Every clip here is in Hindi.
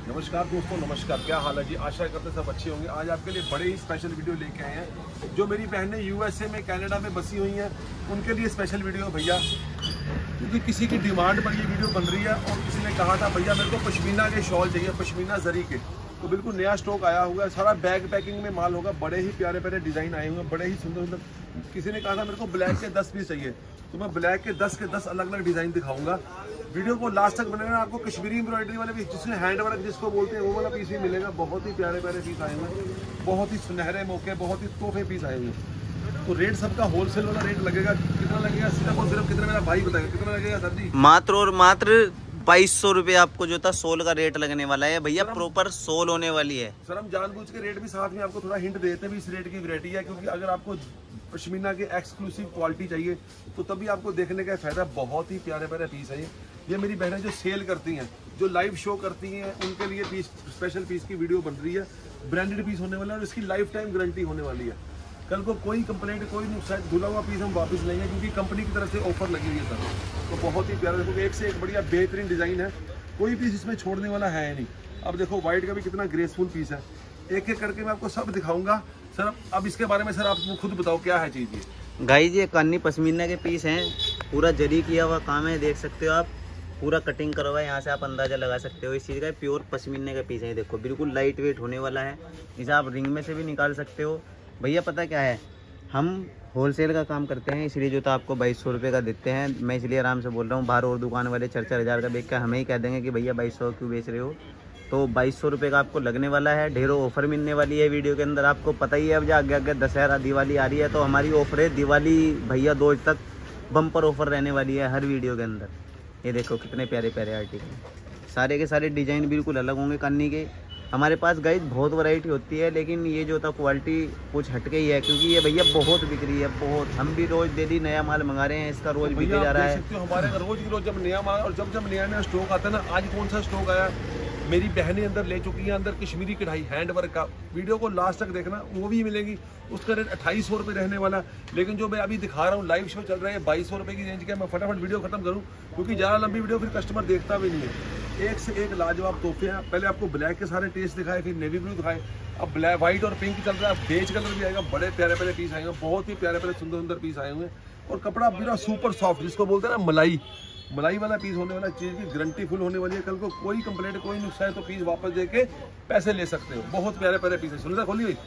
नमस्कार दोस्तों, नमस्कार। क्या हाल है जी? आशा करते सब अच्छे होंगे। आज आपके लिए बड़े ही स्पेशल वीडियो लेके आए हैं। जो मेरी बहनें यूएसए में, कनाडा में बसी हुई हैं, उनके लिए स्पेशल वीडियो भैया, क्योंकि किसी की डिमांड पर ये वीडियो बन रही है और किसी ने कहा था भैया मेरे को पश्मीना के शॉल चाहिए, पश्मीना जरी के। तो बिल्कुल नया स्टॉक आया हुआ है, सारा बैग पैकिंग में माल होगा। बड़े ही प्यारे प्यारे डिज़ाइन आए हुए हैं, बड़े ही सुंदर सुंदर। किसी ने कहा था मेरे को ब्लैक के 10 पीस चाहिए, तो मैं ब्लैक के 10 के 10 अलग अलग डिज़ाइन दिखाऊंगा। वीडियो को लास्ट तक बनेगा। आपको कश्मीरी एम्ब्रॉयडरी वाले पीस, जिसमें हैंड वर्क जिसको बोलते हैं, वो वाला पीस भी मिलेगा। बहुत ही प्यारे प्यारे पीस आए हुए हैं, बहुत ही सुनहरे मौके, बहुत ही तोहफे पीस आए हुए हैं। तो रेट सबका होलसेल वाला रेट लगेगा। कितना लगेगा? सिर्फ और सिर्फ कितना, मेरा भाई बताएगा कितना लगेगा सर जी? मात्र और मात्र 2200 रुपये आपको जो था सोल का रेट लगने वाला है भैया। प्रॉपर सोल होने वाली है सर। हम जानबूझ के रेट भी साथ में आपको थोड़ा हिंट देते हैं भी इस रेट की वैरायटी है, क्योंकि अगर आपको पश्मीना के एक्सक्लूसिव क्वालिटी चाहिए तो तभी आपको देखने का फायदा। बहुत ही प्यारे प्यारे पीस है ये मेरी बहनें जो सेल करती हैं, जो लाइव शो करती हैं, उनके लिए पीस, स्पेशल पीस की वीडियो बन रही है। ब्रांडेड पीस होने वाला है और इसकी लाइफ टाइम गारंटी होने वाली है। कल को कोई कंप्लेंट, कोई नुकसान, धुला हुआ पीस हम वापस लेंगे, क्योंकि कंपनी की तरफ से ऑफर लगी हुई है सर। तो बहुत ही प्यारा, देखो एक से एक बढ़िया बेहतरीन डिज़ाइन है, कोई पीस इसमें छोड़ने वाला है नहीं। अब देखो व्हाइट का भी कितना ग्रेसफुल पीस है। एक एक करके मैं आपको सब दिखाऊंगा सर। अब इसके बारे में सर आप खुद बताओ क्या है चीज़ ये? गाइस ये कानी पश्मीना के पीस हैं, पूरा जरी किया हुआ काम है, देख सकते हो आप। पूरा कटिंग करा हुआ है, यहाँ से आप अंदाजा लगा सकते हो इस चीज़ का। प्योर पश्मीने का पीस है, देखो बिल्कुल लाइट वेट होने वाला है। इसे आप रिंग में से भी निकाल सकते हो भैया। पता क्या है, हम होलसेल का काम करते हैं, इसलिए जो तो आपको 2200 रुपये का देते हैं। मैं इसलिए आराम से बोल रहा हूँ। बाहर और दुकान वाले 4-4 हज़ार का बेच कर हमें ही कह देंगे कि भैया 2200 क्यों बेच रहे हो। तो 2200 रुपये का आपको लगने वाला है। ढेरों ऑफर मिलने वाली है वीडियो के अंदर, आपको पता ही है। अब जो आगे आगे दशहरा दिवाली आ रही है, तो हमारी ऑफर है दिवाली भैया 2 तक बम्पर ऑफर रहने वाली है हर वीडियो के अंदर। ये देखो कितने प्यारे प्यारे आर्टिकल, सारे के सारे डिज़ाइन बिल्कुल अलग होंगे कन्नी के। हमारे पास गाइस बहुत वैरायटी होती है, लेकिन ये जो था क्वालिटी कुछ हटके ही है, क्योंकि ये भैया बहुत बिक रही है, बहुत। हम भी रोज डेली नया माल मंगा रहे हैं, इसका रोज बिके जा रहा है। हमारे रोज की रोज जब नया माल और जब नया नया स्टॉक आता है ना, आज कौन सा स्टॉक आया मेरी बहनें अंदर ले चुकी हैं, अंदर कश्मीरी कढ़ाई हैंड वर्क का। वीडियो को लास्ट तक देखना, वो भी मिलेगी। उसका रेट 2800 रुपये रहने वाला। लेकिन जो मैं अभी दिखा रहा हूँ, लाइव शो चल रहा है 2200 रुपये की रेंज का। मैं फटाफट वीडियो खत्म करूँ, क्योंकि ज़्यादा लंबी वीडियो फिर कस्टमर देखता भी नहीं है। एक से एक लाजवाब तोहफे हैं। पहले आपको ब्लैक के सारे टेस्ट दिखाए, फिर नेवी ब्लू दिखाए, अब ब्लैक, व्हाइट और पिंक चल रहा है, बेज कलर भी आएगा। बड़े प्यारे प्यारे पीस आएंगे, बहुत ही प्यारे प्यारे सुंदर सुंदर पीस आए हुए हैं। और कपड़ा पूरा सुपर सॉफ्ट, जिसको बोलते हैं ना मलाई वाला पीस होने वाला। चीज़ की गारंटी फुल होने वाली है। कल को कोई कंप्लेंट, कोई नुकसान, तो पीस वापस देके पैसे ले सकते हो। बहुत प्यारे प्यारे पीस है। सुनिए खोली हुई।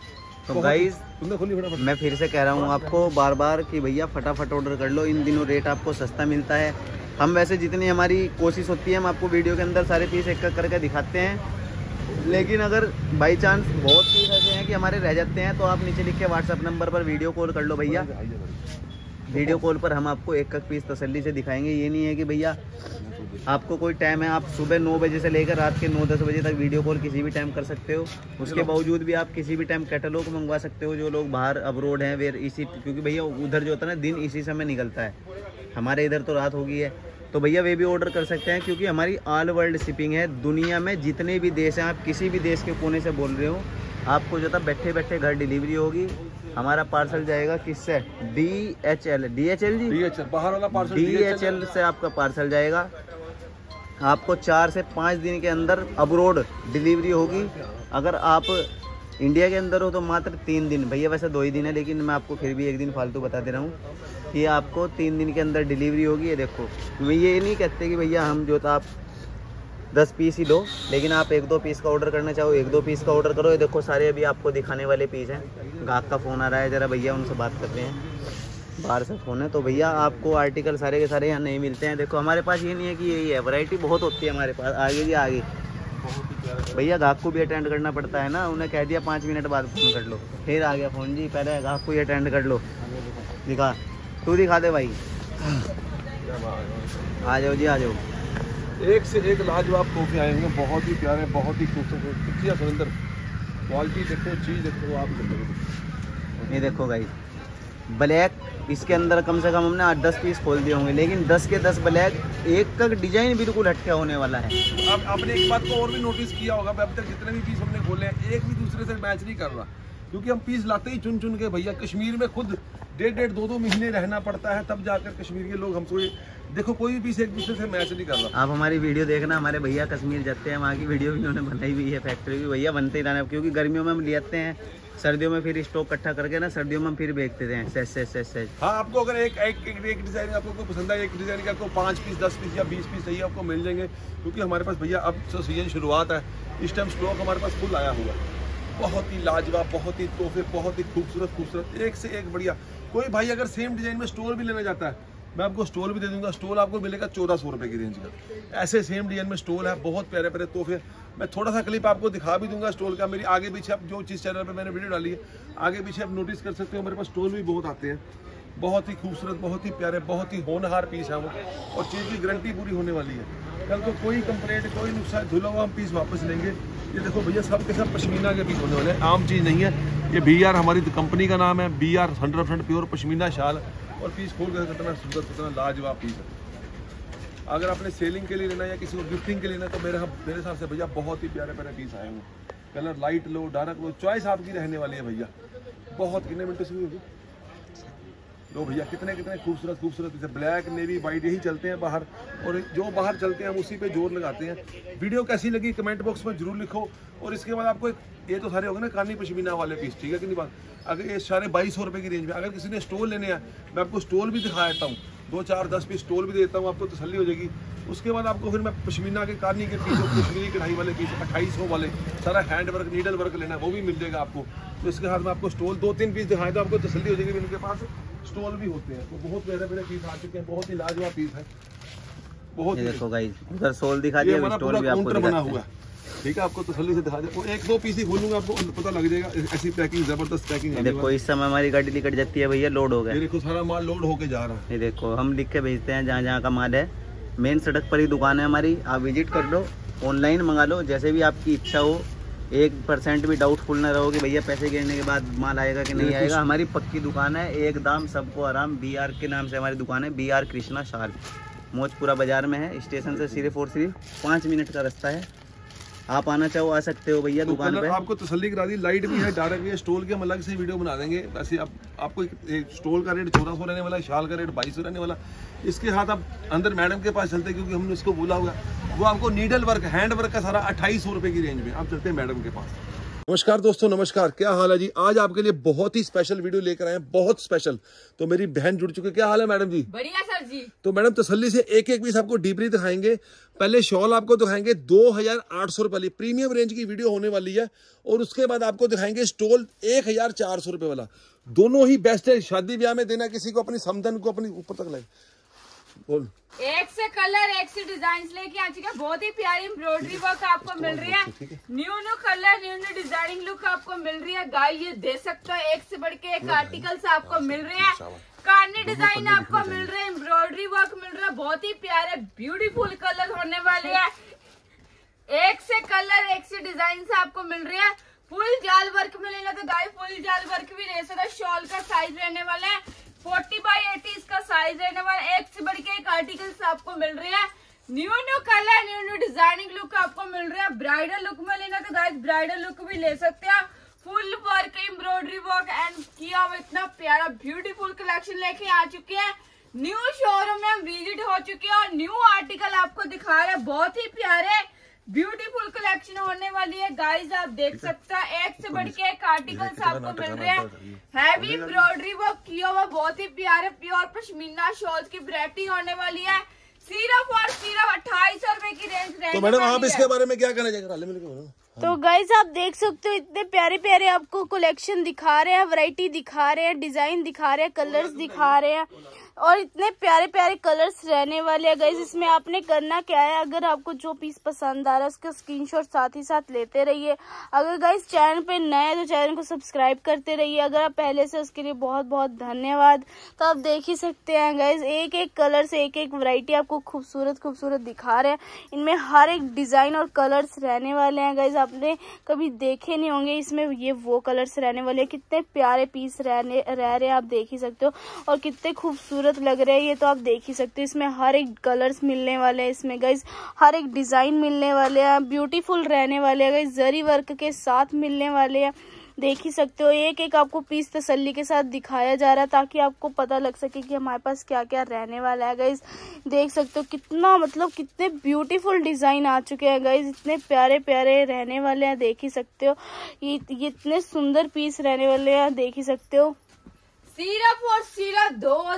तो गाइस मैं फिर से कह रहा हूँ आपको बार बार कि भैया फटाफट ऑर्डर कर लो। इन दिनों रेट आपको सस्ता मिलता है। हम वैसे जितनी हमारी कोशिश होती है, हम आपको वीडियो के अंदर सारे पीस एक एक करके दिखाते हैं, लेकिन अगर बाई चांस बहुत पीस ऐसे हैं कि हमारे रह जाते हैं, तो आप नीचे लिख के व्हाट्सअप नंबर पर वीडियो कॉल कर लो भैया। वीडियो कॉल पर हम आपको एक एक पीस तसल्ली से दिखाएंगे। ये नहीं है कि भैया आपको कोई टाइम है, आप सुबह 9 बजे से लेकर रात के 9-10 बजे तक वीडियो कॉल किसी भी टाइम कर सकते हो। उसके बावजूद भी आप किसी भी टाइम कैटलॉग मंगवा सकते हो। जो लोग बाहर अब्रोड हैं वेर इसी, क्योंकि भैया उधर जो होता है ना दिन इसी समय निकलता है, हमारे इधर तो रात हो गई है, तो भैया वे भी ऑर्डर कर सकते हैं। क्योंकि हमारी ऑल वर्ल्ड शिपिंग है। दुनिया में जितने भी देश हैं, आप किसी भी देश के कोने से बोल रहे हो, आपको जो था बैठे बैठे घर डिलीवरी होगी। हमारा पार्सल जाएगा किससे? DHL जी, बाहर वाला पार्सल DHL से आपका पार्सल जाएगा। आपको 4 से 5 दिन के अंदर अब्रोड डिलीवरी होगी। अगर आप इंडिया के अंदर हो तो मात्र 3 दिन। भैया वैसे 2 ही दिन है, लेकिन मैं आपको फिर भी एक दिन फालतू बता दे रहा हूँ कि आपको 3 दिन के अंदर डिलीवरी होगी। ये देखो, मैं ये नहीं कहते कि भैया हम जो था आप 10 पीस ही दो, लेकिन आप 1-2 पीस का ऑर्डर करना चाहो 1-2 पीस का ऑर्डर करो। ये देखो सारे अभी आपको दिखाने वाले पीस हैं। ग्राहक का फ़ोन आ रहा है, ज़रा भैया उनसे बात कर रहे हैं, बाहर से फ़ोन है। तो भैया आपको आर्टिकल सारे के सारे यहाँ नहीं मिलते हैं। देखो हमारे पास ये नहीं है कि यही है, वैरायटी बहुत होती है हमारे पास। आगे जी आगे भैया ग्राहक को भी अटेंड करना पड़ता है ना। उन्हें कह दिया 5 मिनट बाद फ़ोन कर लो, फिर आ गया फ़ोन जी, पहले ग्राहक को ही अटेंड कर लो। दिखा, तू दिखा दे भाई। आ जाओ जी, आ जाओ। एक से एक लाजवाब तोहफे आए होंगे, बहुत ही प्यारे, बहुत ही खूबसूरत। कितनी सुंदर क्वालिटी देखो, चीज़ देखो आप। ये देखो गाइस ब्लैक, इसके अंदर कम से कम हमने 8-10 पीस खोल दिए होंगे, लेकिन 10 के 10 ब्लैक। एक का डिजाइन बिल्कुल हटके होने वाला है। अब आपने एक बात को और भी नोटिस किया होगा, अभी तक जितने भी पीस हमने खोले हैं, एक भी दूसरे से मैच नहीं कर रहा, क्योंकि हम पीस लाते ही चुन चुन के। भैया कश्मीर में खुद 1.5 2 महीने रहना पड़ता है, तब जाकर कश्मीर के लोग हमसे, देखो कोई भी पीस एक दूसरे से मैच नहीं कर रहा। आप हमारी वीडियो देखना, हमारे भैया कश्मीर जाते हैं, वहाँ की वीडियो भी उन्होंने बनाई हुई है, फैक्ट्री भी भैया बनते ही रहना, क्योंकि गर्मियों में हम ले आते हैं, सर्दियों में फिर स्टॉक इकट्ठा करके ना सर्दियों में हम फिर बेचते हैं। सेज हाँ, आपको अगर एक डिजाइन आपको कोई पसंद है, एक डिजाइन का आपको 5 पीस 10 पीस या 20 पीस चाहिए आपको मिल जाएंगे, क्योंकि हमारे पास भैया अब तो सीजन शुरुआत है, इस टाइम स्टॉक हमारे पास फुल आया हुआ है। बहुत ही लाजवाब, बहुत ही तोहफे, बहुत ही खूबसूरत, एक से एक बढ़िया। कोई भाई अगर सेम डिजाइन में स्टोल भी लेना चाहता है, मैं आपको स्टोल भी दे दूंगा। स्टोल आपको मिलेगा 1400 रुपये की रेंज का। ऐसे सेम डिजाइन में स्टोल है, बहुत प्यारे प्यारे तोहफे। मैं थोड़ा सा क्लिप आपको दिखा भी दूंगा स्टोल का। मेरी आगे पीछे आप जो चीज़ चैनल पे मैंने वीडियो डाली है, आगे पीछे आप नोटिस कर सकते हो, मेरे पास स्टोल भी बहुत आते हैं। बहुत ही खूबसूरत, बहुत ही प्यारे, बहुत ही होनहार पीस है वो, और चीज़ की गारंटी पूरी होने वाली है। कल को कोई कंप्लेंट, कोई नुकसान, धुला हुआ हम पीस वापस लेंगे। ये देखो भैया, सब के सब पश्मीना के पीस होने वाले हैं, आम चीज़ नहीं है ये। BR हमारी कंपनी का नाम है, BR 100% प्योर पश्मीना शाल, और पीस खोल कर कितना सुंदर, कितना लाजवाब पीस है। अगर आपने सेलिंग के लिए लेना या किसी को गिफ्टिंग के लिए लेना, तो मेरे हिसाब से भैया बहुत ही प्यारे प्यारे पीस आए हुए। कलर लाइट लो, डार्क लो, चॉइस आपकी रहने वाली है भैया। बहुत कितने मिनट से हुई होगी लो भैया, कितने खूबसूरत जैसे ब्लैक, नेवी, वाइट, यही चलते हैं बाहर, और जो बाहर चलते हैं हम उसी पे जोर लगाते हैं। वीडियो कैसी लगी कमेंट बॉक्स में जरूर लिखो। और इसके बाद आपको ये तो सारे हो गए ना कानी पश्मीना वाले पीस, ठीक है कि नहीं बात। अगर ये सारे 2200 रुपये की रेंज में, अगर किसी ने स्टोल लेने हैं, मैं आपको स्टोल भी दिखा देता हूँ, 2 4 10 पीस स्टोल भी देता हूँ, आपको तसल्ली हो जाएगी। उसके बाद आपको फिर मैं पश्मीना के कानी के पीस, कश्मीरी कढ़ाई वाले पीस 2800 वाले, सारा हैंड वर्क, नीडल वर्क लेना है, वो भी मिल जाएगा आपको। तो इसके साथ में आपको स्टोल 2-3 पीस दिखाए तो आपको तसल्ली हो जाएगी। इनके पास स्टोल भी होते हैं, तो बहुत प्यारे प्यारे पीस आ चुके हैं, बहुत ही लाजवाब पीस है। बहुत ही देखो गाइस, उधर स्टोल दिखा दिया, स्टोल भी आपको बना हुआ है, ठीक है। आपको तसल्ली से दिखा दे, वो 1-2 पीस ही खोलूंगा, आपको पता लग जाएगा। ऐसी पैकिंग, जबरदस्त पैकिंग है। देखो इस समय हमारी गाड़ी निकट जाती है भैया, लोड हो गया, देखो सारा माल लोड होके जा रहा है। ये देखो हम लिख के भेजते हैं जहाँ का माल है। मेन सड़क पर ही दुकान है हमारी, आप विजिट कर लो, ऑनलाइन मंगा लो, जैसे भी आपकी इच्छा हो। 1% भी डाउटफुल ना रहो कि भैया पैसे गिरने के बाद माल आएगा कि नहीं आएगा। हमारी पक्की दुकान है, एकदम सबको आराम। BR के नाम से हमारी दुकान है, BR कृष्णा शाल, मौजपुरा बाजार में है। स्टेशन से सिर्फ और सिर्फ 5 मिनट का रास्ता है। आप आना चाहो आ सकते हो भैया दुकान पे। आपको तसल्ली करा दी, लाइट भी है, डार्क भी है। स्टोल के हम अलग से वीडियो बना देंगे। वैसे आपको एक स्टोल का रेट 1400 रहने वाला है, शाल का रेट 2200 रहने वाला। इसके साथ आप अंदर मैडम के पास चलते हैं, क्योंकि हमने उसको बोला हुआ, वो आपको नीडल वर्क, हैंड वर्क का सारा 2800 रुपये की रेंज में। आप चलते हैं मैडम के पास। नमस्कार दोस्तों, नमस्कार, क्या हाल है जी। आज आपके लिए बहुत ही स्पेशल वीडियो लेकर आए हैं, बहुत स्पेशल। तो मेरी बहन जुड़ चुकी है। क्या हाल है मैडम जी? बढ़िया सर जी। तो मैडम तसल्ली से एक पीस आपको डीपली दिखाएंगे। पहले शॉल आपको दिखाएंगे 2800 रुपये वाली प्रीमियम रेंज की वीडियो होने वाली है, और उसके बाद आपको दिखाएंगे स्टोल 1400 रुपये वाला। दोनों ही बेस्ट है, शादी ब्याह में देना किसी को, अपनी समधन को, अपनी ऊपर तक लगे। बोल, एक से कलर, एक से डिजाइन लेके आ चुके हैं। बहुत ही प्यारी एम्ब्रॉयडरी वर्क आपको मिल रही है, new colour, new designing look आपको मिल रही है। गाय ये दे सकते हो, एक से बढ़ के एक आर्टिकल्स आपको मिल रहे हैं। कार्नी डिजाइन आपको मिल रहे हैं, एम्ब्रॉयडरी वर्क मिल रहा है, बहुत ही प्यारे ब्यूटीफुल कलर होने वाले हैं। एक से कलर, एक से डिजाइन से आपको मिल रहे हैं। फुल जाल वर्क में लेना तो गाय फुल जाल वर्क भी ले सकते। शॉल का साइज रहने वाला है 40x80 इसका साइज रहने वाला है। एक से बढ़ के एक आर्टिकल्स आपको मिल रहे हैं। New colour, new designing look आपको मिल रहा है। ब्राइडल लुक में लेना तो गाइस ब्राइडल लुक भी ले सकते हैं। Full work, embroidery work and किया हुआ इतना प्यारा ब्यूटीफुल कलेक्शन लेके आ चुके हैं। न्यू शोरूम में हम विजिट हो चुके हैं और न्यू आर्टिकल आपको दिखा रहे हैं। बहुत ही प्यारे ब्यूटीफुल कलेक्शन होने वाली है गाइस, आप देख सकते हैं। एक से बढ़ के एक आर्टिकल्स आपको मिल रहे हैं। हैवी एम्ब्रॉयडरी वर्क किया हुआ, बहुत ही प्यारे प्योर पश्मीना शॉल्स की वैरायटी होने वाली है। सिर्फ और सिर्फ 2800 रुपए की रेंज रहेगी। तो मैडम आप इसके बारे में क्या कहना चाहेंगे? तो गाइस आप देख सकते हो, इतने प्यारे प्यारे आपको कलेक्शन दिखा रहे हैं, वैरायटी दिखा रहे हैं, डिजाइन दिखा रहे हैं, कलर्स दिखा रहे हैं, और इतने प्यारे प्यारे कलर्स रहने वाले हैं गाइस। इसमें आपने करना क्या है, अगर आपको जो पीस पसंद आ रहा है उसका स्क्रीनशॉट साथ ही साथ लेते रहिए। अगर गाइस चैनल पे नए हैं तो चैनल को सब्सक्राइब करते रहिए। अगर आप पहले से, उसके लिए बहुत बहुत धन्यवाद। तो आप देख ही सकते हैं गाइस, एक एक कलर से एक एक वैरायटी आपको खूबसूरत खूबसूरत दिखा रहे हैं। इनमें हर एक डिजाइन और कलर्स रहने वाले हैं गाइस, आपने कभी देखे नहीं होंगे। इसमें ये वो कलर्स रहने वाले हैं, कितने प्यारे पीस रह रहे हैं आप देख ही सकते हो, और कितने खूबसूरत लग रहे हैं ये तो आप देख ही सकते हो। इसमें हर एक कलर्स मिलने वाले हैं, इसमें गाइस हर एक डिजाइन मिलने वाले हैं, ब्यूटीफुल रहने वाले हैं गाइस, जरी वर्क के साथ मिलने वाले हैं। देख ही सकते हो, एक एक आपको पीस तसल्ली के साथ दिखाया जा रहा है ताकि आपको पता लग सके कि हमारे पास क्या क्या रहने वाला है गाइज। देख सकते हो कितना मतलब कितने ब्यूटीफुल डिजाइन आ चुके हैं गाइज, इतने प्यारे प्यारे रहने वाले हैं, देख ही सकते हो। ये इतने सुंदर पीस रहने वाले हैं, देख ही सकते हो। सिर्फ और सिर्फ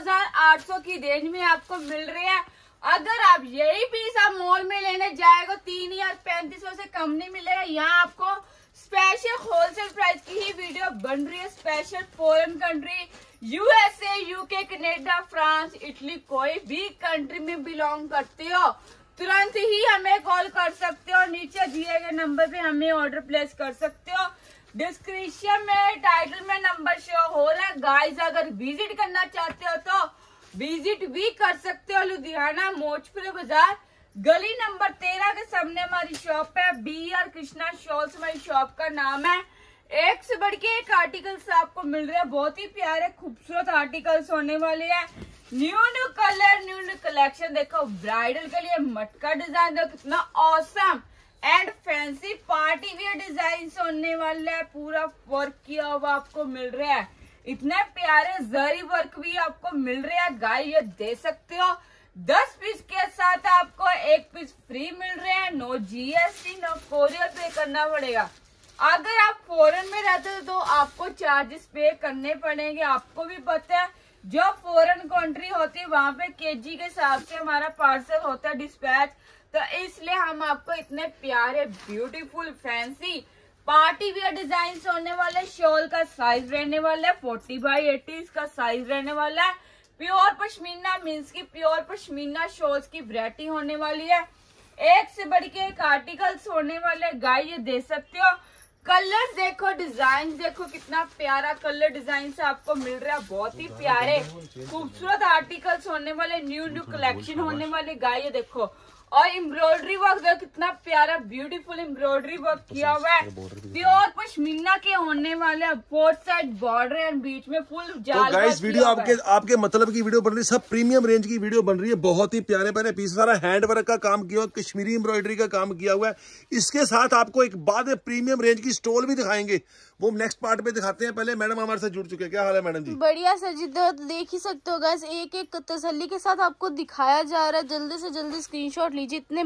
2800 की रेंज में आपको मिल रहे हैं। अगर आप यही पीस आप मॉल में लेने जाएगा 3035 से कम नहीं मिलेगा। यहाँ आपको स्पेशल होलसेल प्राइस की ही वीडियो बन रही है। Special foreign country USA, UK, Canada, France, Italy, कोई भी कंट्री में बिलोंग करते हो तुरंत ही हमें कॉल कर सकते हो। नीचे दिए गए नंबर पे हमें ऑर्डर प्लेस कर सकते हो। डिस्क्रिप्शन में टाइटल में नंबर शो हो रहा है गाइस। अगर विजिट करना चाहते हो तो विजिट भी कर सकते हो। लुधियाना मोचपुर बाजार गली नंबर 13 के सामने हमारी शॉप है। BR कृष्णा शॉल्स हमारी शॉप का नाम है। एक से बढ़ के एक आर्टिकल्स आपको मिल रहे हैं। बहुत ही प्यारे खूबसूरत आर्टिकल्स होने वाले हैं। New colour, new collection. देखो ब्राइडल के लिए मटका डिजाइन देखो कितना awesome and fancy party wear design होने वाला है। पूरा वर्क किया हुआ आपको मिल रहा है। इतने प्यारे जरी वर्क भी आपको मिल रहे हैं गाइस, ये दे सकते हो। 10 पीस के साथ आपको 1 पीस फ्री मिल रहे हैं। नो GST, नो कोरियर पे करना पड़ेगा। अगर आप फॉरेन में रहते हो तो आपको चार्जेस पे करने पड़ेंगे। आपको भी पता है जो फॉरेन कंट्री होती है वहाँ पे KG के हिसाब से हमारा पार्सल होता है डिस्पैच। तो इसलिए हम आपको इतने प्यारे beautiful fancy party wear design होने वाले। शॉल का साइज रहने वाला है 40x80 इसका साइज रहने वाला है। प्योर पश्मीना मीन्स की प्योर पश्मीना शॉल्स की वैरायटी होने वाली है। एक से बढ़ के एक आर्टिकल्स होने वाले गाइस, ये दे सकते हो। कलर्स देखो, डिजाइन देखो, कितना प्यारा कलर डिजाइन से आपको मिल रहा है। बहुत ही प्यारे खूबसूरत आर्टिकल्स होने वाले, न्यू कलेक्शन होने वाले गाइस, ये देखो। और एम्ब्रॉयडरी वर्क देखो कितना प्यारा ब्यूटीफुल एम्ब्रॉयडरी वर्क किया हुआ है। प्योर पश्मीना के होने वाले, 4 साइड बॉर्डर एंड बीच में फुल जाल। तो गाइस वीडियो आपके मतलब की वीडियो बन रही है, सब प्रीमियम रेंज की वीडियो बन रही है। बहुत ही प्यारे प्यारे पीस, सारा हैंड वर्क का काम किया हुआ, कश्मीरी एम्ब्रॉयडरी का काम किया हुआ है। इसके साथ आपको एक बाद में प्रीमियम रेंज की स्टॉल भी दिखाएंगे, वो नेक्स्ट पार्ट में दिखाते हैं। पहले मैडम हमारे साथ जुड़ चुके हैं, क्या हाल है मैडम जी? बढ़िया सर जी, देख ही सकते हो गाइस, एक एक तसल्ली के साथ आपको दिखाया जा रहा है। जल्दी से जल्दी स्क्रीनशॉट लीजिए। इतने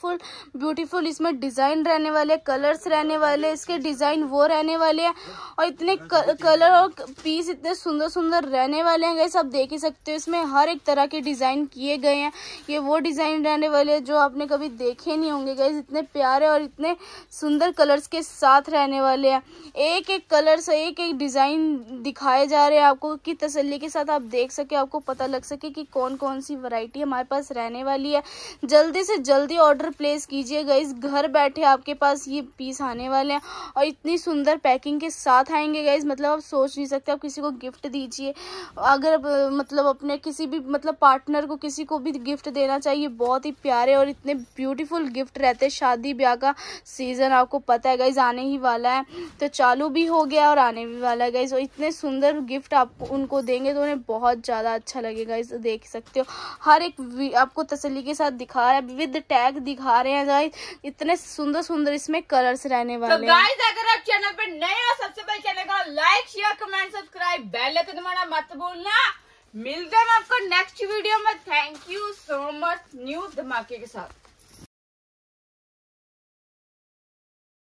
ब्यूटीफुल इसमें डिजाइन रहने वाले, कलर्स रहने वाले, इसके डिजाइन वो रहने वाले हैं और इतने कलर और पीस इतने सुंदर सुंदर रहने वाले हैं गाइस। आप देख ही सकते हो इसमें हर एक तरह के डिजाइन किए गए हैं। ये वो डिजाइन रहने वाले हैं जो आपने कभी देखे नहीं होंगे गाइस। इतने प्यारे और इतने सुंदर कलर्स के साथ रहने वाले हैं। एक एक कलर से एक एक डिजाइन दिखाए जा रहे हैं आपको कि तसल्ली के साथ आप देख सके, आपको पता लग सके कि कौन कौन सी वैरायटी हमारे पास रहने वाली है। जल्दी से जल्दी ऑर्डर प्लेस कीजिएगा। इस घर बैठे आपके पास ये पीस आने वाले हैं और इतनी सुंदर पैकिंग के साथ आएंगे गाइस, मतलब आप सोच नहीं सकते। आप किसी को गिफ्ट दीजिए, अगर मतलब अपने किसी भी मतलब पार्टनर को किसी को भी गिफ्ट देना चाहिए। बहुत ही प्यारे और इतने ब्यूटीफुल गिफ्ट रहते हैं। शादी ब्याह का सीजन आपको पता है गाइस आने ही वाला है, तो चालू भी हो गया और आने भी वाला है गाइस। और इतने सुंदर गिफ्ट आपको उनको देंगे तो उन्हें बहुत ज्यादा अच्छा लगेगा। इस देख सकते हो हर एक आपको तसल्ली के साथ दिखा रहा है, विद टैग दिखा रहे हैं गाइस। इतने सुंदर सुंदर इसमें कलर्स रहने वाले हैं। तो गाइस अगर आप चैनल पे नए हो सबसे पहले चैनल को like share comment subscribe bell icon दबाना मत भूलना। मिलते हैं आपको नेक्स्ट वीडियो में। Thank you so much new धमाके के साथ।